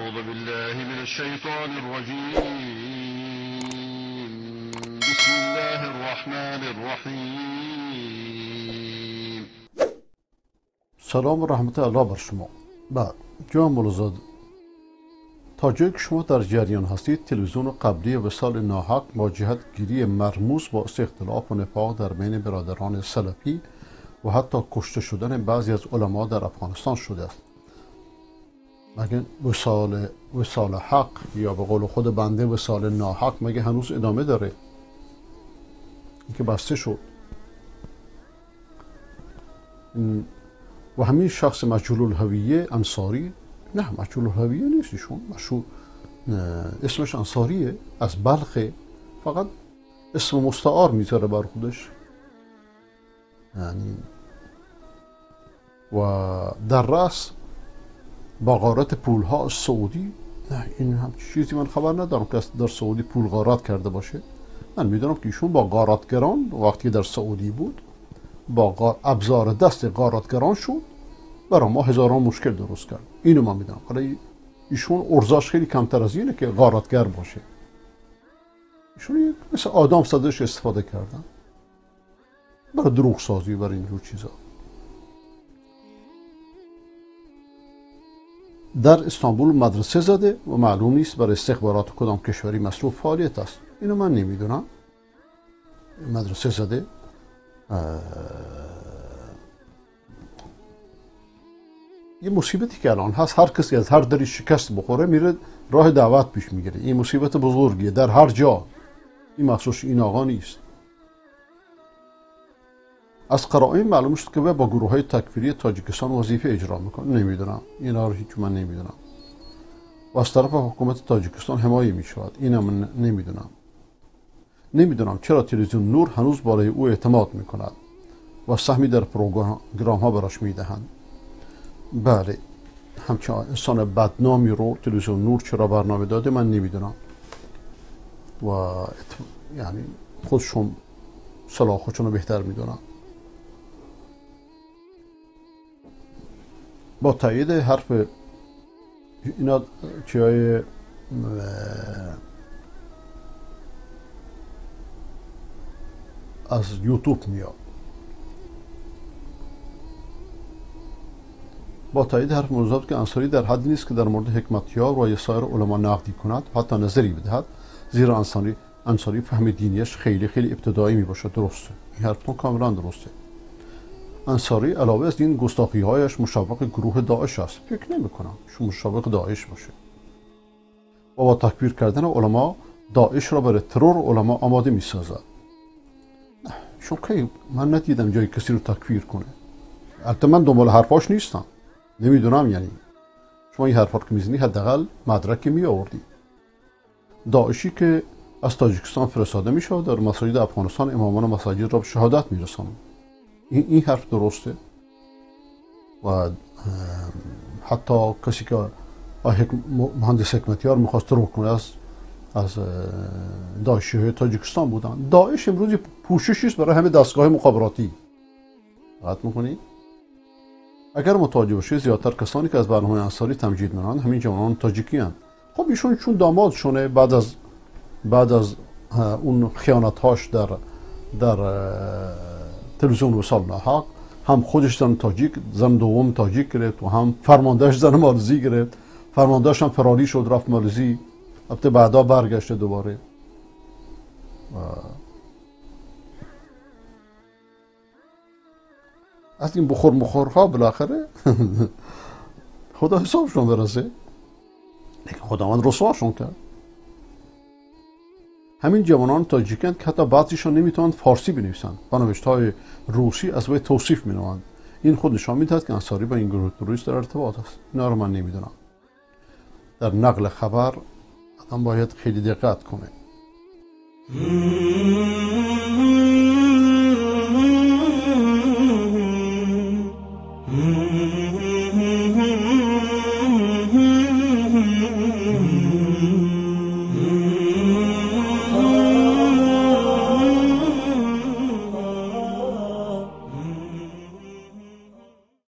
أعوذ بالله من الشيطان الرجيم. بسم الله الرحمن الرحیم. سلام و رحمت الله بر شما. بعد جان مولزاد، تا جایی که شما در جریان هستید، تلویزیون قبلی وصال ناحق مواجهت گیری مرموز با اختلاف و نفاق در بین برادران سلفی و حتی کشته شدن بعضی از علما در افغانستان شده است. مگه وصال حق یا به قول خود بنده وصال ناحق مگه هنوز ادامه داره؟ اینکه بسته شد. و همین شخص مجهول الهویه انصاری، نه مجهول الهویه نیست، ایشون اسمش انصاریه، از بلخه، فقط اسم مستعار میذاره بر خودش. یعنی و در رأس با غارت پولها از سعودی، نه این هم چیزی من خبر ندارم که در سعودی پول غارت کرده باشه. من میدونم که ایشون با غارتگران وقتی در سعودی بود با ابزار دست غارتگران شد، برای ما هزاران مشکل درست کرد. اینو من میدونم. حالا ایشون ارزاش خیلی کمتر از اینه که غارتگر باشه. ایشون مثل آدم صدش استفاده کردن برای دروغ سازی، برای اینجور چیزا. در استانبول مدرسه زده و معلوم نیست برای استخبارات کدام کشوری مصروف فعالیت است. اینو من نمیدونم. مدرسه زده. یه مصیبتی که الان هست، هر کسی از هر دری شکست بخوره میره راه دعوت پیش میگیره. این مصیبت بزرگیه در هر جا. این مخصوص این آقا نیست. از قرائن معلوم شد که با گروه های تکفیری تاجیکستان وظیفه اجرا میکنه. نمیدونم، اینا رو هیچ من نمیدونم. و از طرف حکومت تاجیکستان حمایه میشود. اینا من نمیدونم چرا تلویزیون نور هنوز بالای او اعتماد میکند و سهمی در پروگرام ها براش میدهند. بله، همچنین انسان بدنامی رو تلویزیون نور چرا برنامه داده من نمیدونم. و یعنی خودشون صلاح خودشون رو بهتر میدونن. با تایید حرف اینا چیهای از یوتیوب میاد. با تایید حرف موضوعات که انصاری در حدی نیست که در مورد حکمتیار و سایر علما نقدی کند، حتی نظری بدهد، زیرا انصاری فهم دینیش خیلی ابتدایی می باشد. درسته، این حرفتون کاملا درسته. انصاری علاوه از این گستاخی هایش مشوق گروه داعش است. فکر نمی کنم شو مشوق داعش باشه. و با تکفیر کردن علما داعش را برای ترور علما آماده می سازد. شو که من ندیدم جای کسی رو تکفیر کنه. البته من دنبال حرفاش نیستم، نمیدونم. یعنی شما این حرفا که میزنی حداقل مدرک می آوردی. داعشی که از تاجیکستان فرستاده میشود در مساجد افغانستان امامان مساجد را به شهادت میرساند. این حرف درسته. و حتی کسی که مهندس حکمتیار میخواست ترور کنه از داعشی های تاجیکستان بودن. داعش امروز پوششی است برای همه دستگاه مخابراتی. دقت میکنید؟ اگر متوجه باشید زیادتر کسانی که از برنامه انصاری تمجید میکنند همین جوانان تاجیکی هستند. خب ایشون چون دامادشونه بعد از اون خیانت‌هاش در تلویزیون وصال ناحق، هم خودش زن تاجیک، زن دوم تاجیک گرفت و هم فرماندهش زن مالزی گرفت. فرماندهش هم فراری شد رفت مالزی، البته بعدا برگشته دوباره. از این مخورها بالاخره خدا حسابشون برسه. لیکن خداوند رسواشون کرد. همین جوانان تاجیکند که حتی بعضیشان نمیتونند فارسی بنویسند، با نوشته‌های روسی از وی توصیف مینویسند. این خود نشان میدهد که انصاری با این گروه تروریست در ارتباط است. اینا رو من نمیدونم. در نقل خبر آدم باید خیلی دقت کنه.